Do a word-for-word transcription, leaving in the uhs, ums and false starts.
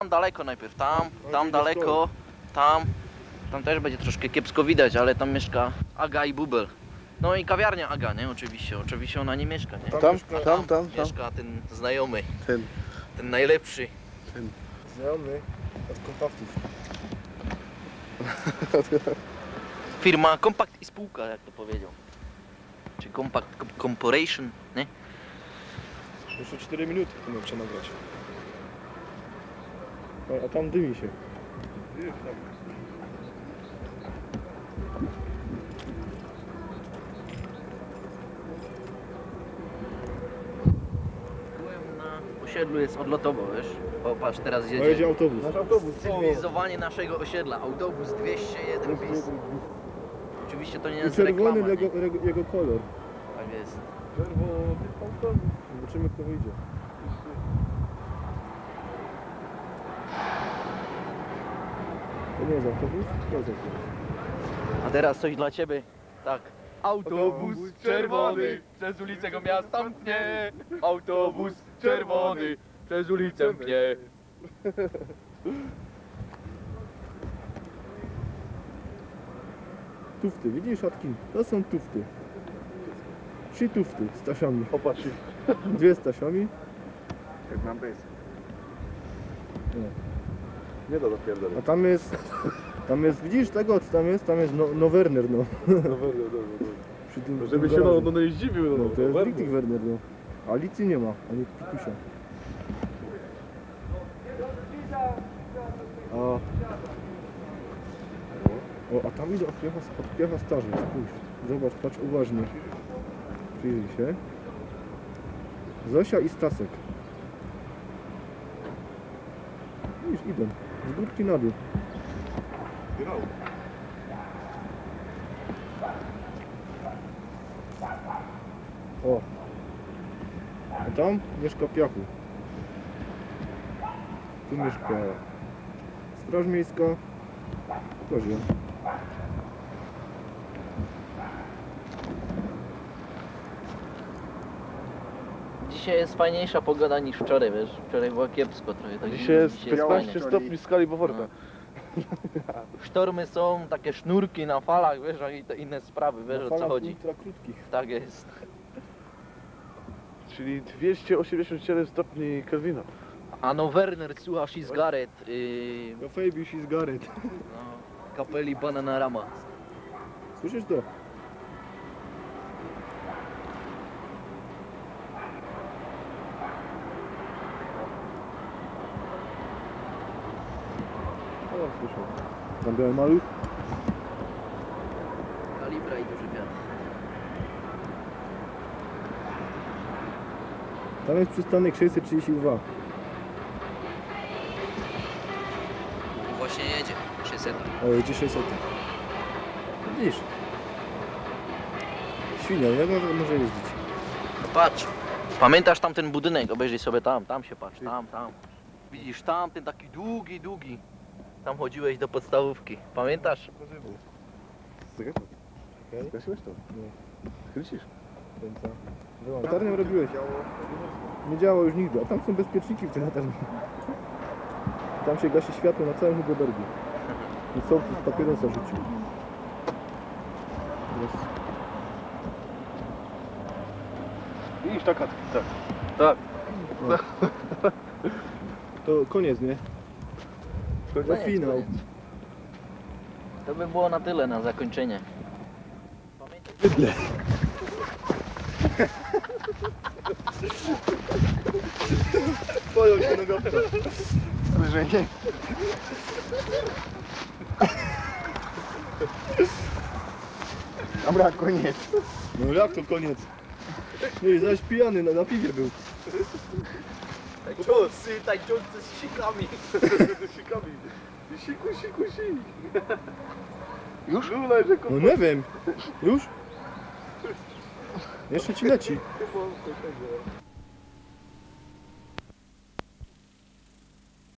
daleko najpierw, tam, tam daleko, tam. Tam też będzie troszkę kiepsko widać, ale tam mieszka Aga i Bubel. No i kawiarnia Aga, nie? Oczywiście, oczywiście ona nie mieszka, nie? Tam, tam, tam, tam, tam. Mieszka ten znajomy, Ten. ten najlepszy. Ten. Znajomy od kompaktów. Firma Compact i spółka, jak to powiedział. Czy Compact Corporation, nie? Jeszcze cztery minuty chcemy przenagrać. A, a tam dymi się. Na osiedlu jest odlotowo, wiesz? Popatrz, teraz No jedzie. jedzie autobus. Nasz autobus. Cywilizowanie naszego osiedla. Autobus dwieście jeden bis. Oczywiście to nie I jest czerwony reklama, jego, nie? jego, jego kolor. Tak jest. Czerwony autobus. Zobaczymy kto wyjdzie. To nie jest autobus? To jest autobus. A teraz coś dla ciebie. Tak. Autobus czerwony przez ulicę go miasta mknie. Autobus czerwony przez ulicę mknie. Tufty, widzisz Atkin? To są tufty. Trzy tufty z tasiami. Popatrz. Dwie z tasiami. Jak nam bez. Nie. Nie do dopierdolenia. A tam jest... Tam jest, widzisz tego co tam jest? Tam jest no, no Werner, no. No dobra, dobra, dobra. Przy tym, Żeby tym się no, garażu. no nie zdziwił, no. No to jest no, Dietrich Werner, no. A Licy nie ma, ani Pikusia. A... O, a tam idzie od piecha, od piecha starzy, spójrz. Zobacz, patrz uważnie. Przyjrzyj się. Zosia i Stasek. Widzisz, idą. Z górki na dół. O. A tam mieszka Piachu. Tu mieszka Straż Miejska. Kozio. Dzisiaj jest fajniejsza pogoda niż wczoraj, wiesz? Wczoraj było kiepsko trochę. Tak Dzisiaj jest fajnie. piętnaście stopni w skali Beauforta. Sztormy są, takie sznurki na falach, wiesz, i te inne sprawy, wiesz Na o co falach chodzi. ultra krótkich. Tak jest. Czyli dwieście osiemdziesiąt siedem stopni Kelvina. A no Werner słucha She's Gareth, yy, No Fabi, she's Gareth. no, kapeli Bananarama. Słyszysz to? O, słyszę. Tam biały maluch. Kalibra i duży wiatr. Tam jest przystanek sześćset trzydzieści dwa. Właśnie jedzie, sześćset. O, jedzie sześćset. Widzisz? Świnia, jak może, może jeździć? Patrz, pamiętasz tam ten budynek? Obejrzyj sobie tam, tam się patrz, tam, tam. Widzisz tam, ten taki długi, długi. Tam chodziłeś do podstawówki, pamiętasz? Zgadzam. Zgasiłeś to? Nie. Kręcisz? Latarnią robiłeś. Nie działa już nigdy, a tam są bezpieczniki w tej latarni. Tam się gasi światło na całym Hugobergu. I są z papierosa rzucił. Teraz... Widzisz, taka, tak. Tak. No. To koniec, nie? To Koniec, finał. koniec. To by było na tyle na zakończenie. Bydle. Twoją się nogą. Że nie. Dobra, koniec. No jak to koniec? Nie, zaś pijany, na, na piwie był. Tańczący, tańczący z sikami. Z sikami. Siku, siku, sik. Już? No nie wiem. Już? Jeszcze ci leci.